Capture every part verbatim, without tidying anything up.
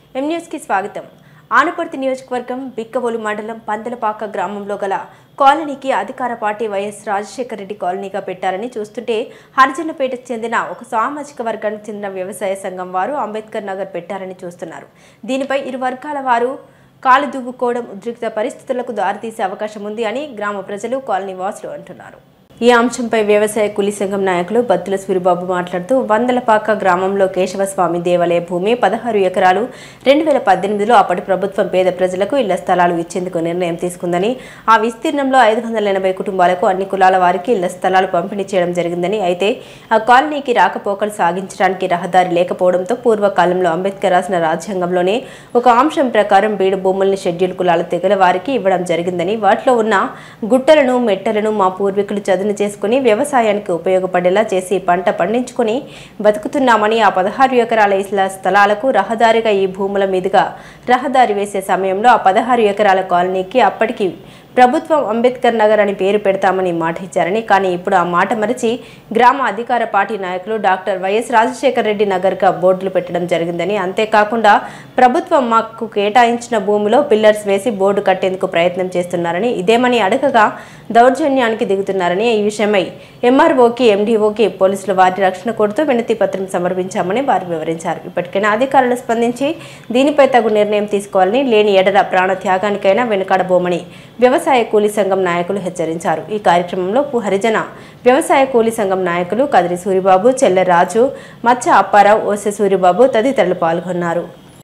M news కి స్వాగతం. ఆనపర్తి నియోజకవర్గం బిక్కవోలు మండలం పందలపాక గ్రామంలో గల కాలనీకి అధికార పార్టీ వైఎస్ రాజశేఖర రెడ్డి కాలనీగా పెట్టారని చూస్తుంటే హరిజనపేటకు చెందిన ఒక సామాజిక వర్గానికి చెందిన వ్యవసాయ సంఘం వారు అంబేద్కర్ నగర్ పెట్టారని చూస్తున్నారు. దీనిపై ఇరు వర్గాల వారు కాలు దువ్వుకోవడం ఉద్రిక్త పరిస్థితులకు దారితీసే అవకాశం ఉంది అని గ్రామ ప్రజలు కాలనీ వాసులు అంటున్నారు. ఈ అంశంపై వ్యవసాయ కూలీ సంఘం నాయకులు బత్తుల సూరిబాబు మాట్లాడుతూ వందలపాక గ్రామంలో కేశవస్వామి దేవాలయ భూమి పదహారు ఎకరాలు రెండు వేల పద్దెనిమిదిలో అప్పటి ప్రభుత్వం పేద ప్రజలకు ఇళ్ల స్థలాలు ఇచ్చేందుకు నిర్ణయం తీసుకుందని, ఆ విస్తీర్ణంలో ఐదు వందల ఎనభై కుటుంబాలకు అన్ని కులాల వారికి ఇళ్ల స్థలాలు పంపిణీ చేయడం జరిగిందని, అయితే ఆ కాలనీకి రాకపోకలు సాగించడానికి రహదారి లేకపోవడంతో పూర్వకాలంలో అంబేద్కర్ రాసిన రాజ్యాంగంలోనే ఒక అంశం ప్రకారం బీడు భూముల్ని షెడ్యూల్ కులాల తెగల వారికి ఇవ్వడం జరిగిందని, వాటిలో ఉన్న గుట్టలను మెట్టలను మా పూర్వీకులు చదువు చేసుకుని వ్యవసాయానికి ఉపయోగపడేలా చేసి పంట పండించుకుని బతుకుతున్నామని, ఆ పదహారు ఎకరాల ఇళ్ల స్థలాలకు రహదారిగా ఈ భూముల మీదుగా రహదారి వేసే సమయంలో ఆ పదహారు ఎకరాల కాలనీకి అప్పటికి ప్రభుత్వం అంబేద్కర్ నగర్ అని పేరు పెడతామని మాట ఇచ్చారని, కానీ ఇప్పుడు ఆ మాట మరిచి గ్రామ అధికార పార్టీ నాయకులు డాక్టర్ వైఎస్ రాజశేఖర రెడ్డి నగర్గా బోర్డులు పెట్టడం జరిగిందని, అంతేకాకుండా ప్రభుత్వం మాకు కేటాయించిన భూమిలో పిల్లర్స్ వేసి బోర్డు కట్టేందుకు ప్రయత్నం చేస్తున్నారని, ఇదేమని అడగగా దౌర్జన్యానికి దిగుతున్నారని, ఈ విషయమై ఎంఆర్ఓకి ఎండిఓకి పోలీసులు వారి రక్షణ కోరుతూ వినతి పత్రం సమర్పించామని వారు వివరించారు. ఇప్పటికైనా అధికారులు స్పందించి దీనిపై తగు నిర్ణయం తీసుకోవాలని, లేని ఎడల ప్రాణ త్యాగానికైనా వెనుకాడబోమని వ్యవసాయ కూలీ సంఘం నాయకులు హెచ్చరించారు. ఈ కార్యక్రమంలో హరిజన వ్యవసాయ కూలీ సంఘం నాయకులు కదిరి సూరిబాబు, చెల్లెరాజు, మచ్చ అప్పారావు, ఓసె సూరిబాబు తదితరులు పాల్గొన్నారు.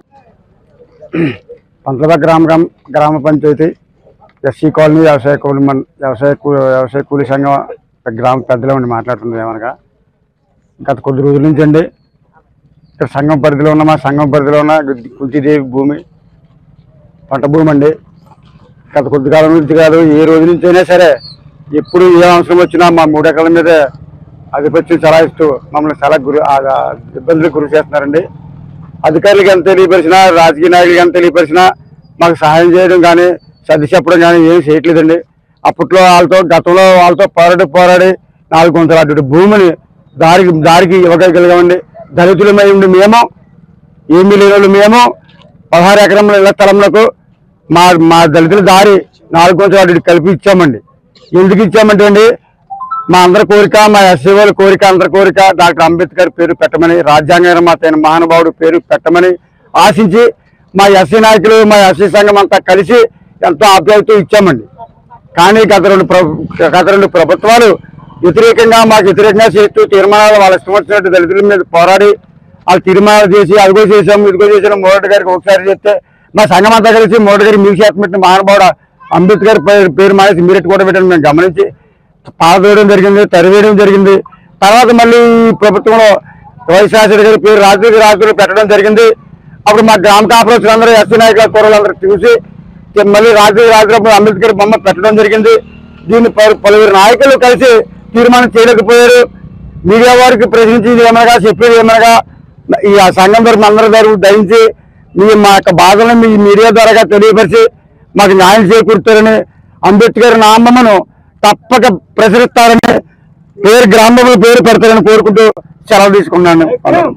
పంతలపాక గ్రామ గ్రామ పంచాయతీ ఎస్సీ కాలనీ వ్యవసాయ కూలీ వ్యవసాయ వ్యవసాయ కూలీ సంఘం గ్రామ పెద్దలో ఉండి మాట్లాడుతుంది. ఏమనగా గత కొద్ది రోజుల నుంచి అండి ఇక్కడ సంఘం పరిధిలో ఉన్న మా సంఘం పరిధిలో ఉన్న కుంతిదేవి భూమి పంట భూమి అండి. గత కొద్ది కాలం నుంచి కాదు, ఏ రోజు నుంచి అయినా సరే ఎప్పుడు ఏ అవసరం వచ్చినా మా మూడు ఎకరాల మీద ఆధిపత్యం చలాయిస్తూ మమ్మల్ని చాలా గురి ఇబ్బందులకు గురి చేస్తున్నారండి. అధికారులకు ఎంత తెలియపరిచినా, రాజకీయ నాయకులకు ఎంత తెలియపరిచినా మాకు సహాయం చేయడం కానీ సర్ది చెప్పడం కానీ ఏం చేయట్లేదండి. అప్పట్లో వాళ్ళతో గతంలో వాళ్ళతో పోరాడి పోరాడి నాలుగు వందల అటు భూమిని దారికి దారికి ఇవ్వగలిగామండి. దళితులమై ఉండి మేము ఏమీ లేని వాళ్ళు మేము పదహారు ఎకరముల ఇళ్ల స్థలంలో మా మా దళితుల దారి నాలుగు వందల అటు కలిపి ఇచ్చామండి. ఎందుకు ఇచ్చామంటే అండి, మా అందరి కోరిక, మా ఎస్సీ వాళ్ళ కోరిక, అందరి కోరిక డాక్టర్ అంబేద్కర్ పేరు పెట్టమని, రాజ్యాంగ నిర్మాత అయిన మహానుభావుడు పేరు పెట్టమని ఆశించి మా ఎస్సీ నాయకులు, మా ఎస్సీ సంఘం అంతా కలిసి ఎంతో ఆప్యాయతతో ఇచ్చామండి. కానీ గత రెండు గత రెండు ప్రభుత్వాలు వ్యతిరేకంగా మాకు వ్యతిరేకంగా చేస్తూ తీర్మానాలు వాళ్ళ ఇష్టం వచ్చినట్టు దళితుల మీద పోరాడి వాళ్ళు తీర్మానాలు చేసి అదిగో చేసాము ఇదిగో చేసాము మోడీ గారికి ఒకసారి చెప్తే మా సంఘం అంతా కలిసి మోడీ గారి మీరు చేతమెట్టిన మహానుభావుడు అంబేద్కర్ పేరు మానేసి మీరెట్టు కూడా పెట్టడం మేము గమనించి పాల్గొనడం జరిగింది, తరివేయడం జరిగింది. తర్వాత మళ్ళీ ప్రభుత్వంలో వైఎస్ రాజశేఖర గారి పేరు రాజకీయ రాజకీయ పెట్టడం జరిగింది. అప్పుడు మా గ్రామ కాపురస్తులు అందరూ ఎస్సీ నాయకుల కూరలు అందరూ చూసి మళ్ళీ రాజకీయ రాజకీయ అంబేద్కర్ బొమ్మ పెట్టడం జరిగింది. దీన్ని పలువురు నాయకులు కలిసి తీర్మానం చేయలేకపోయారు. మీడియా వారికి ప్రశ్నించింది ఏమనగా, చెప్పేది ఏమనగా, ఈ సంఘం తరఫున అందరి తరఫు దయించి మీ మా యొక్క బాధలను మీ మీడియా ద్వారా తెలియపరిచి మాకు న్యాయం చేకూరుతారని, అంబేద్కర్ నామమును తప్పక ప్రచురిస్తారని, పేరు గ్రామంలో పేరు పెడతారని కోరుకుంటూ సెలవు తీసుకున్నాను.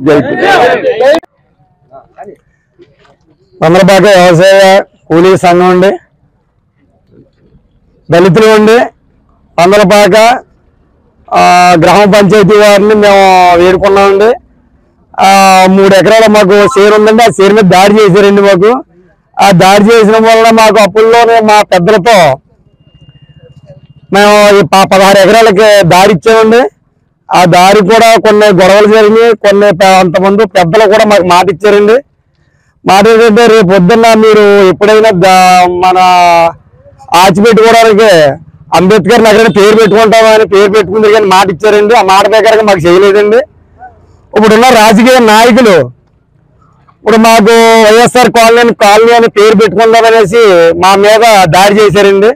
పందలపాక వ్యవసాయ కూలీ సంఘం అండి, దళితులు ఉండి పందలపాక గ్రామ పంచాయతీ వారిని మేము వేడుకున్నామండి. మూడు ఎకరాల మాకు షేర్ ఉందండి. ఆ షేర్ మీద దాడి చేశారండి. మాకు ఆ దాడి చేసిన వల్ల మాకు అప్పుల్లోనే మా పెద్దలతో మేము పదహారు ఎకరాలకి దారి ఇచ్చామండి. ఆ దారి కూడా కొన్ని గొడవలు జరిగినాయి. కొన్ని అంతమంది పెద్దలు కూడా మాకు మాట ఇచ్చారండి. మాట ఏంటంటే, రేపు పొద్దున్న మీరు ఎప్పుడైనా మన ఆచి పెట్టుకోవడానికి అంబేద్కర్ నగర్ పేరు పెట్టుకుంటామని పేరు పెట్టుకుంటారు కానీ మాట ఇచ్చారండి. ఆ మాట ప్రకారంగా మాకు చేయలేదండి. ఇప్పుడున్న రాజకీయ నాయకులు ఇప్పుడు మాకు వైఎస్ఆర్ కాలనీ కాలనీ అని పేరు పెట్టుకుందామనేసి మా మీద దాడి చేశారండి.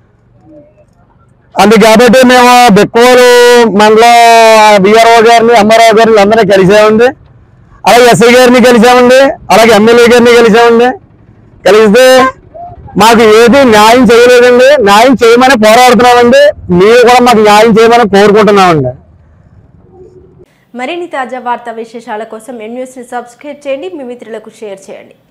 అందుకు కాబట్టి మేము బెక్కోలు మండలం బిఆర్ఓ గారిని, ఎంఆర్ఓ గారిని అందరినీ కలిసామండి. అలాగే ఎస్ఐ గారిని కలిసామండి. అలాగే ఎమ్మెల్యే గారిని కలిసామండి. కలిస్తే మాకు ఏది న్యాయం చేయలేదండి. న్యాయం చేయమని పోరాడుతున్నామండి. మీరు కూడా మాకు న్యాయం చేయమని కోరుకుంటున్నామండి. మరిన్ని తాజా వార్తా విశేషాల కోసం ఎం న్యూస్ ని సబ్స్క్రైబ్ చేయండి, మీ మిత్రులకు షేర్ చేయండి.